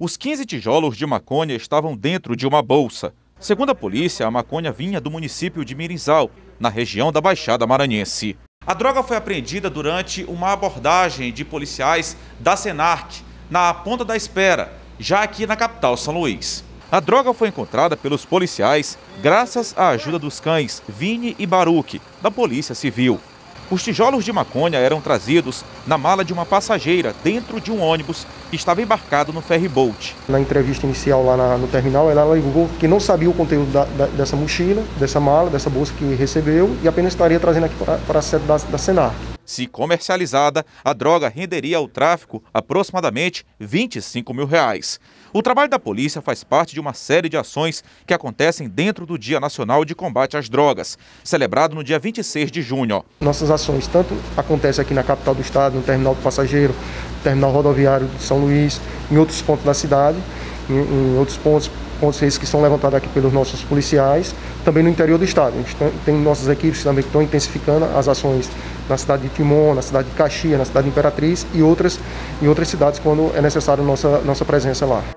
Os 15 tijolos de maconha estavam dentro de uma bolsa. Segundo a polícia, a maconha vinha do município de Mirinzal, na região da Baixada Maranhense. A droga foi apreendida durante uma abordagem de policiais da Senarc, na Ponta da Espera, já aqui na capital São Luís. A droga foi encontrada pelos policiais graças à ajuda dos cães Vini e Baruque, da Polícia Civil. Os tijolos de maconha eram trazidos na mala de uma passageira dentro de um ônibus que estava embarcado no ferryboat. Na entrevista inicial lá no terminal, ela alegou que não sabia o conteúdo dessa mochila, dessa mala, dessa bolsa que recebeu e apenas estaria trazendo aqui para a sede da Senarc. Se comercializada, a droga renderia ao tráfico aproximadamente R$25 mil. O trabalho da polícia faz parte de uma série de ações que acontecem dentro do Dia Nacional de Combate às Drogas, celebrado no dia 26 de junho. Nossas ações tanto acontecem aqui na capital do estado, no terminal do passageiro, no terminal rodoviário de São Luís, em outros pontos da cidade, em outros pontos esses que são levantados aqui pelos nossos policiais, também no interior do estado. A gente tem nossas equipes também que estão intensificando as ações na cidade de Timon, na cidade de Caxias, na cidade de Imperatriz e outras cidades quando é necessário nossa presença lá.